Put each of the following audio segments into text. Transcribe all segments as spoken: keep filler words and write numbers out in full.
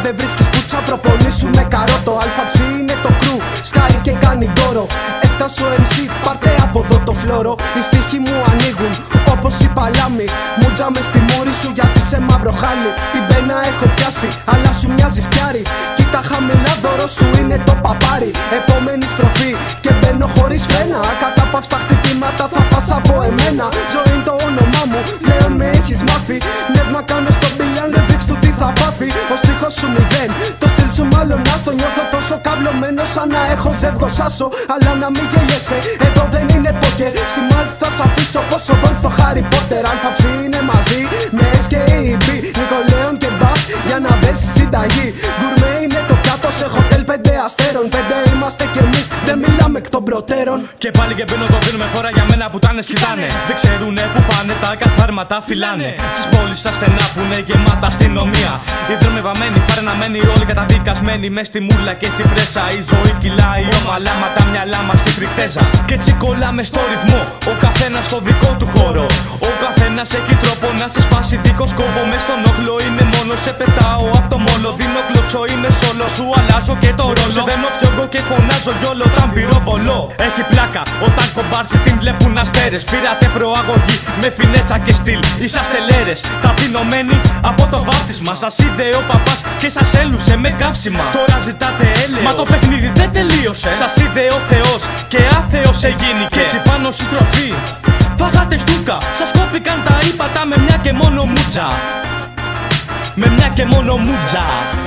δεν βρίσκεις πουτσα, προπονήσου με καρότο. Αλφαψή είναι το κρου, σκάει και κάνει ντόρο. Έφτασε ο εμ σι, πάρτε από εδώ το φλόρο. Οι στίχοι μου ανοίγουν όπως η παλάμη. Μουτζα μες στη μούρη σου γιατί σε μαύρο χάλι. Την πένα έχω πιάσει, αλλά σου μοιάζει φτιάρι. Κοίτα χαμηλά, δώρο σου είναι το παπάρι. Επόμενη στροφή και μπαίνω χωρίς φρένα. Ακατάπαυστα χτυπήματα θα φας από εμένα. Ζωή είναι το όνομά μου, πλέον με έχεις μάθει. Νεύμα κάνω στον πιλιάν, δεν δείξ' του τι θα πάθει. Ο στίχος σου μηδέν, το στυλ σου μάλλον άστο. Νιώθω τόσο καυλωμένο σαν να έχω ζεύγος άσο. Αλλά να μην γελιέσαι, εδώ δεν είναι πόκερ. Σημάδι θα σ' αφήσω πόσο δόν στο Harry Potter. Αλφαψή είναι μαζί με ες και ι μπι, Νικολέον και Μπας για να δες συνταγή. Γκουρμέ είναι το πιάτο σε χοτέλ πέντε αστέρων. Πέντε είμαστε κι εμείς, δεν μιλάμε εκ των προτέρων. Και πάλι και μπαίνω το δίνουμε φορά για μένα που τάνες κοιτάνε. Δεν ξέρουνε που πάνε, τα καθάρματα φυλάνε. Στις πόλεις τα στενά που είναι γεμάτα αστυνομία. Οι δρόμοι βαμμένοι, φαρεναμένοι, όλοι καταδικασμένοι. Μες στη μούρλα και στην πρέσα η ζωή κυλάει ομαλάμα τα μυαλά μας στη φρικτέζα. Κι έτσι κολλάμε στο ρυθμό, ο καθένας στο δικό του χώρο. Ο καθένας έχει τρόπο να σε σπάσει δίχως κόμπο. Μες στον όχλο είμαι μόνο, σε πετάω απ' το μόλο. Δίνω κλωτσό, είμαι σόλο, σου αλλάζω και το ρόλο. Σε δένω φιόγκο και φωνάζω γιόλο, όταν πυροβολώ. Έχει πλάκα όταν κομπάρσι την βλέπουν αστέρες. Πήρατε προαγωγή με φινέτσα και στυλ. Είσαστε λέρες, ταπεινωμένοι από το βάπτισμα. Σας είδε ο παπάς και σας έλουσε με καύσιμα. Τώρα ζητάτε έλεος, μα το παιχνίδι δεν τελείωσε. Σας είδε ο Θεός και άθεος εγίνηκε. Έτσι πάνω στη στροφή φάγατε στούκα. Σας κόπηκαν τα ύπατα με μια και μόνο μουτζα. Με μια και μόνο μουτζα.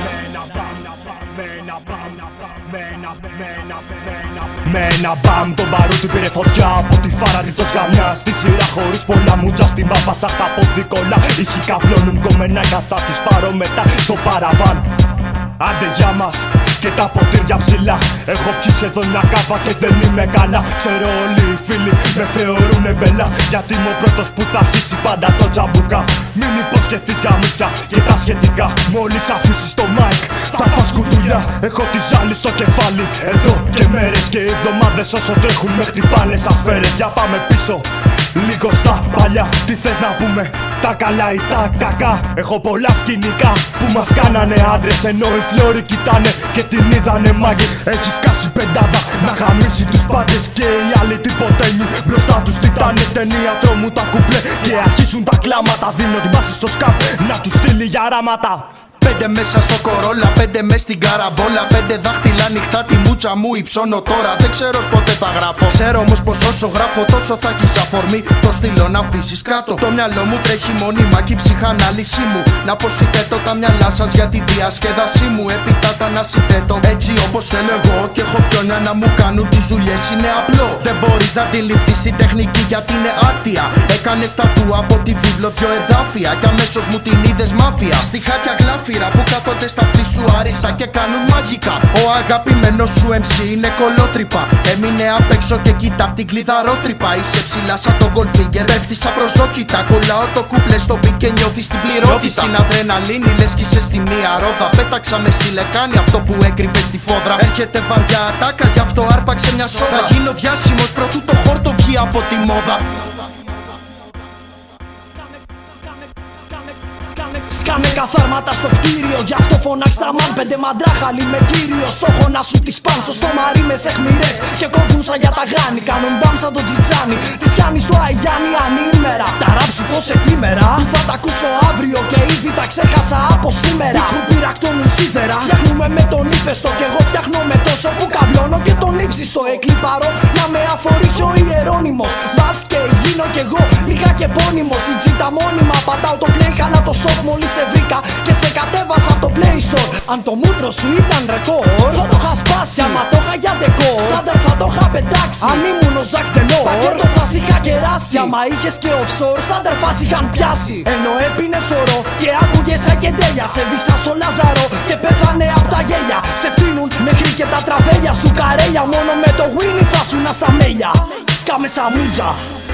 Με ένα μπαμ τον παρούτι πήρε φωτιά από τη φαραδίτος γαμιά. Στη σειρά χωρίς πολλά μουτζα στη μάπα σαν τα ποδικόλα. Ήχοι καυλώνουν κομμένα καθά τις πάρω μετά στο παραβάν. Άντε για μας και τα ποτήρια ψηλά. Έχω πιει σχεδόν μια κάβα και δεν είμαι καλά. Ξέρω όλοι οι φίλοι με θεωρούνε μπελά, γιατί είμαι ο πρώτος που θα αρχίσει πάντα το τζαμπουκά. Μην υποσχεθείς γαμίσια και τα σχετικά. Μόλις αφήσεις το μάικ θα φας κουτουλιά. Έχω τη ζάλη στο κεφάλι εδώ και μέρες και εβδομάδες. Όσο τρέχουν με χτυπάνε σαν σφαίρες. Για πάμε πίσω λίγο στα παλιά. Τι θες να πούμε, τα καλά ή τα κακά. Έχω πολλά σκηνικά που μας κάνανε άντρες, ενώ οι φλόροι κοιτάνε και την είδανε μάγκες. Έχει σκάσει πεντάδα να χαμίσει τους πάντες. Και οι άλλοι τυποτένιοι μπροστά τους τιτάνες. Ταινία τρόμου τα κουπλέ και αρχίσουν τα κλάματα. Δίνω την πάση στο σκαπ να τους στείλει για ράματα. Πέντε μέσα στο κορόλα, πέντε μες στην καραμπόλα. Πέντε δάχτυλα ανοιχτά, τη μούτσα μου υψώνω τώρα. Δεν ξέρω πότε θα γράφω. Ξέρω όμως πως όσο γράφω τόσο θα έχεις αφορμή. Το στείλω να αφήσεις κάτω. Το μυαλό μου τρέχει μόνιμα και η ψυχανάλυση μου. Να αποσυνθέτω τα μυαλά σας για τη διασκέδασή μου. Επιτάτα να συνθέτω έτσι όπως θέλω εγώ. Και έχω πιόνια να μου κάνουν τις δουλειές, είναι απλό. Δεν μπορείς να αντιληφθείς την τεχνική γιατί είναι άρτια. Έκανες τατού από τη βίβλο δυο εδάφια. Κι αμέσως μου την είδες μάφια. Στιχάκια γλάφια που κάθονται στα αυτή σου άριστα και κάνουν μαγικά. Ο αγαπημένος σου εμ σι είναι κολότρυπα. Έμεινε απ' έξω και κοίτα απ' την κλειδαρότρυπα. Είσαι ψηλά σαν τον Goldfinger, πέφτεις απροσδόκητα. Κολλάω το κούπλε στο beat και νιώθεις την πληρότητα. Νιώθεις την αδρεναλίνη, λες κι είσαι στη μία ρόδα. Πέταξα με στη λεκάνη αυτό που έκρυβε στη φόδρα. Έρχεται βαριά ατάκα, γι' αυτό άρπαξε μια σόδα. Θα γίνω διάσημος προτού το χόρτο βγει από τη μόδα. Σκάνε καθάρματα στο κτίριο, γι' αυτό φωνάξ' τα μαν. Πέντε μαντράχαλοι με κύριο στόχο να σου τις πάνε. Στο στόμα ρήμες αιχμηρές και κόβουν σαν για τα γράνη. Κάνουν μπαμ σαν το τζιτσάνι, τις πιάνεις στο Αγιάννη ανήμερα. Τα ραπ σου πως εφήμερα, που θα τα ακούσω αύριο και ήδη τα ξέχασα από σήμερα. Μπιτς που πειρακτώνουν σίδερα, φτιάχνουμε με τον ύφεστο. Κι εγώ φτιάχνω με τόσο που καβλώνω και τον ύψιστο. Εκλυπαρώ να με αφορήσει ο ιερώνυμος. Μπας και γίνω κι εγώ λίγα και πόνιμος. Στην τσίτα μόνιμα πατάω το play, χαλά το stop. Μόλις σε βρήκα και σε κατέβασα από το Play Store. Αν το μούτρο σου ήταν ρεκόρ θα το είχα σπάσει. Κι άμα το είχα για ντεκόρ στάντερ θα το είχα πετάξει. Αν ήμουν ο Ζακ Τελόρ πακέτο θα σ' είχα κεράσει. Κι άμα είχες και offshore στάντερ θα σ' είχαν πιάσει. Ενώ έπινες στο ρο και άκουγες σαν κεντέλια. Σε δείξα στο Λάζαρο και πέθανε απ' τα γέλια. Σε φτύνουν μέχρι και τα τραβέλια στου καρέλια. Μόνο με το Winnie θα σου να στα μέλια. Σκάμε σαν μούτζα.